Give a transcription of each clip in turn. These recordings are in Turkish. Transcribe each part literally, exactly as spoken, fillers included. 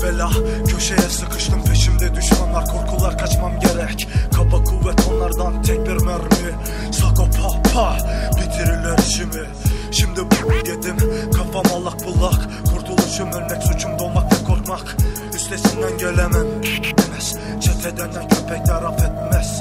bela, köşeye sıkıştım, peşimde düşmanlar, korkular, kaçmam gerek. Kaba kuvvet onlardan, tek bir mermi. Sagopa pa, bitirirler işimi. Şimdi bu yedim, kafam allak bullak. Kurtuluşum ölmek, suçum doğmak ve korkmak. Üstesinden gelemem, çeteden köpekler affetmez.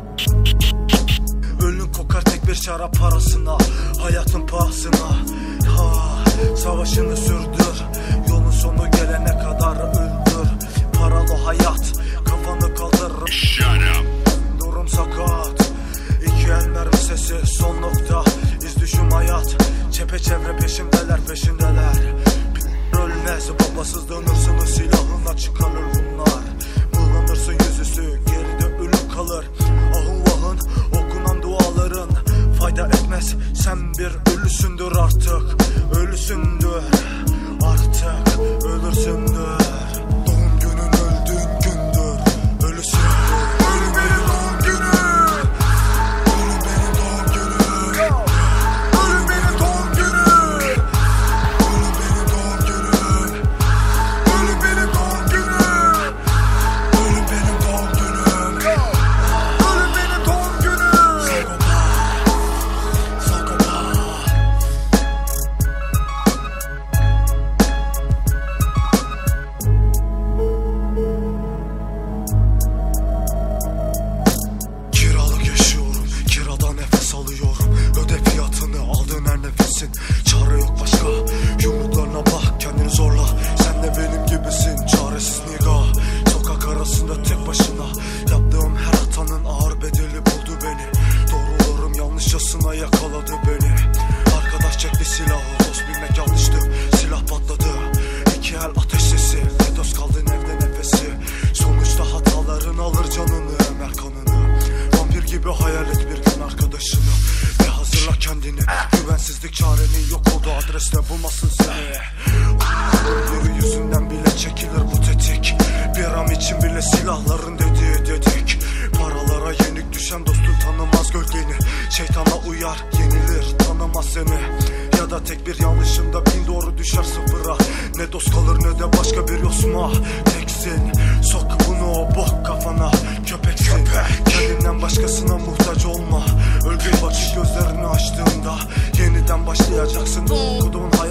Ölün kokar tek bir şarap parasına, hayatın pahasına. Ha, savaşını sürdür, yolun sonu gelene kadar öldür. Paralı hayat, kafanı kaldır. Durum sakat, iki el mermi sesi, son nokta. İz düşüm hayat, çepeçevre peşimdeler peşindeler. Ölmez, babasızlığın hırsını silahına çıkarır bunlar. Mıhlanırsın yüzüstü, geride ölüm kalır. Ahın vahın okunan duaların fayda etmez, sen bir ölüsündür artık. Ölüsündür artık, ölürsündür. Doğum günün öldüğün gündür, ölüsündür. Ölüm benim doğum günüm, ölüm benim doğum günüm. Ölüm benim doğum günüm, ölüm benim doğum günüm. Ölüm benim doğum günüm, ölüm benim doğum günüm. Ölüm benim doğum günüm. Sagopa, Sagopa. Kiralık yaşıyorum, kirada nefes alıyorum. Öde fiyatını, aldığın her nefesin. Çare yok başka, yumruklarına bak, kendini zorla. Sen de benim gibisin, çaresiz niga. Sokak arasında tek başına, yaptığım her hatanın ağır bedeli buldu beni. Doğrularım yanlışçasına yakaladı beni. Arkadaş çekti silahı, dost bilmek yanlıştı. Silah patladı, iki el ateş sesi. Ne dost kaldın evde nefesi. Sonuçta hataların alır canını, emer kanını. Vampir gibi hayal et bir gün arkadaşını. Ve hazırla kendini, güvensizlik çarenin yok oldu, adreste bulmasın seni. Yeri yüzünden bile çekilir bu tetik. Bir an için bile silahların dediği dedik. Paralara yenik düşen dostun tanımaz gölgeni. Şeytana uyar, yenilir, tanımaz seni. Ya da tek bir yanlışında bin doğru düşer sıfıra. Ne dost kalır ne de başka bir yosma. Teksin, sok bunu o bok kafana. Köpeksin, Köpek. Kendinden başkasına muhtaç olma. Ölgün vakit gözlerini açtığında yeniden başlayacaksın. Okuduğun